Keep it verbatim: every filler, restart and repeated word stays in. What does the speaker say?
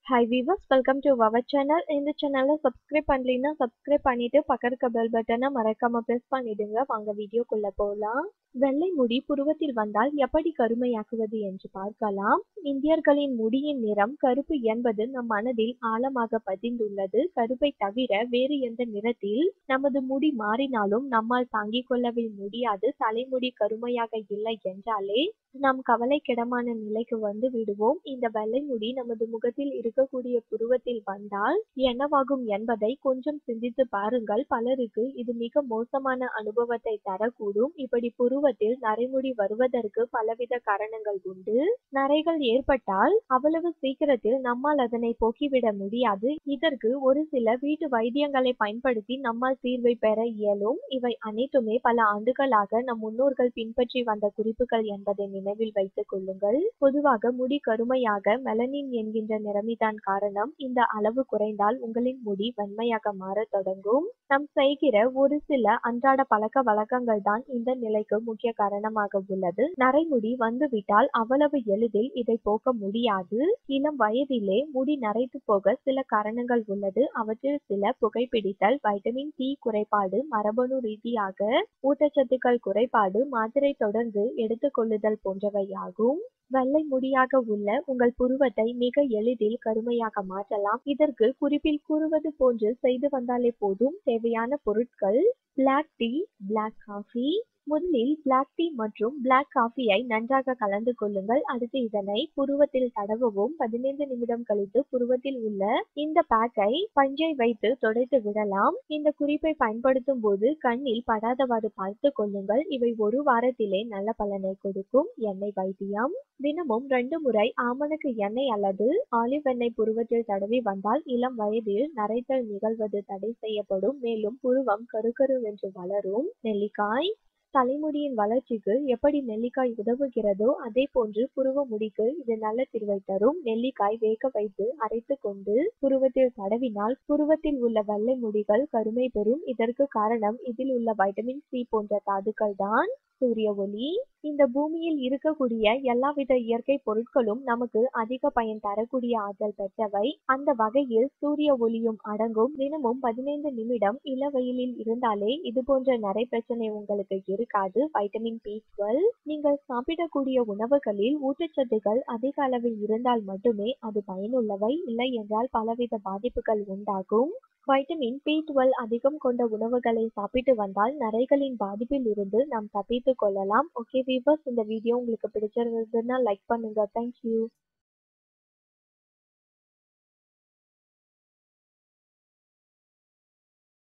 Hi viewers, welcome to our channel. இந்த சேனலை subscribe பண்ணலைன்னா subscribe பண்ணிட்டு பக்கத்துக்கு பெல் பட்டனை மறக்காம press பண்ணிடுங்க. வாங்க வீடியோக்குள்ள போலாம். வெள்ளை முடி புருவத்தில் வந்தால் எப்படி கருமையாக்குவது என்று பார்க்கலாம். இந்தியர்களின் முடியின் நிறம் கருப்பு என்பது நம் மனதில் ஆழமாக பதிந்துள்ளது. கருப்பை தவிர வேறு எந்த நிறத்தில் நமது முடி மாறினாலும் நம்மால் தாங்கிக் கொள்ளவே முடியாது. தலைமுடி கருமையாக இல்லை என்றாலே நாம் கவலைக்கிடமான நிலைக்கு வந்து விடுவோம். இந்த வெள்ளை முடி நமது முகத்தில் இருக்கக்கூடிய புருவத்தில் வந்தால் என்னவாகும் என்பதை கொஞ்சம் சிந்தித்து பாருங்கள். பலருக்கு இது மிக மோசமான அனுபவத்தை தரக்கூடும். இப்படி புருவத்தில் நரைமுடி வருவதற்கு பலவித காரணங்கள் உண்டு. நரைகள் ஏற்பட்டால் அவ்வளவு சீக்கிரத்தில் நம்மால் அதனை போக்கிவிட முடியாது. இதற்கு ஒரு சில வீட்டு வைத்தியங்களை பயன்படுத்தி நம்மால் தீர்வை பெற இயலும். இவை அனைத்துமே பல ஆண்டுகளாக நம் முன்னோர்கள் பின்பற்றி வந்த குறிப்புகள் என்பதை நினைவில் வைத்துக் கொள்ளுங்கள். பொதுவாக முடி கருமையாக மெலனின் என்கின்ற நிறமிதான் காரணம். இந்த அளவு குறைந்தால் உங்களின் முடி வெண்மையாக மாற தொடங்கும். நாம் செய்கிற ஒரு சில அன்றாட பழக்க வழக்கங்கள் தான் இந்த நிலைக்கு முக்கிய காரணமாக உள்ளது. நரைமுடி வந்துவிட்டால் அவ்வளவு எளிதில் இதை போக்க முடியாது. இளம் வயதிலே முடி நரைத்து போக சில காரணங்கள் உள்ளது. அவற்றில் சில புகைப்பிடித்தல், வைட்டமின் டி குறைபாடு, மரபணு ரீதியாக ஊட்டச்சத்துக்கள் குறைபாடு, மாத்திரை தொடர்ந்து எடுத்துக்கொள்ளுதல் போன்றவையாகும். வெள்ளை முடியாக உள்ள உங்கள் புருவத்தை மிக எளிதில் கருமையாக மாற்றலாம். இதற்கு குறிப்பில் கூறுவது போன்று செய்து வந்தாலே போதும். தேவையான பொருட்கள்: பிளாக் டீ, பிளாக் காஃபி. முதலில் பிளாக் டீ மற்றும் பிளாக் காஃபியை நன்றாக கலந்து கொள்ளுங்கள். அடுத்து இதனை புருவத்தில் தடவவும். பதினைந்து நிமிடம் கழித்து புருவத்தில் உள்ள இந்த பேக்கை பஞ்சை வைத்து துடைத்து விடலாம். இந்த குறிப்பை பயன்படுத்தும் போது கண்ணில் படாதவாறு பார்த்து கொள்ளுங்கள். இவை ஒரு வாரத்திலே நல்ல பலனை கொடுக்கும். எண்ணெய் வைத்தியம்: தினமும் ரெண்டு முறை ஆமணக்கு எண்ணெய் அல்லது ஆலிவ் எண்ணெய் புருவத்தில் தடவி வந்தால் இளம் வயதில் நரைத்தல் நிகழ்வது தடை செய்யப்படும். மேலும் புருவம் கருகருவென்று வளரும். நெல்லிக்காய்: தலைமுடியின் வளர்ச்சிக்கு எப்படி நெல்லிக்காய் உதவுகிறதோ அதே போன்று புருவ முடிக்கு இது நல்ல தீர்வை தரும். நெல்லிக்காய் வேக வைத்து அரைத்து கொண்டு புருவத்தில் தடவினால் புருவத்தில் உள்ள வெள்ளை முடிகள் கருமை பெறும். இதற்கு காரணம் இதில் உள்ள வைட்டமின் சி போன்ற தாதுக்கள் தான். சூரிய ஒளி: இந்த பூமியில் இருக்கக்கூடிய எல்லாவித இயற்கை பொருட்களும் நமக்கு அதிக பயன் தரக்கூடிய ஆற்றல் பெற்றவை. அந்த வகையில் சூரிய ஒளியும் அடங்கும். தினமும் பதினைந்து நிமிடம் இளவெயிலில் இருந்தாலே இது போன்ற நரை பிரச்சனை உங்களுக்கு இருக்காது. வைட்டமின் பி டுவெல்: நீங்கள் சாப்பிடக்கூடிய உணவுகளில் ஊட்டச்சத்துக்கள் அதிக அளவில் இருந்தால் மட்டுமே அது பயனுள்ளவை. இல்லை என்றால் பலவித பாதிப்புகள் உண்டாகும். வைட்டமின் பி டுவெல் அதிகம் கொண்ட உணவுகளை சாப்பிட்டு வந்தால் நரைகளின் பாதிப்பில் இருந்து நாம் தப்பித்து கொள்ளலாம். ஓகே வீவர்ஸ், இந்த வீடியோ உங்களுக்கு பிடிச்சிருந்ததுன்னா லைக் பண்ணுங்க. தேங்க்யூ.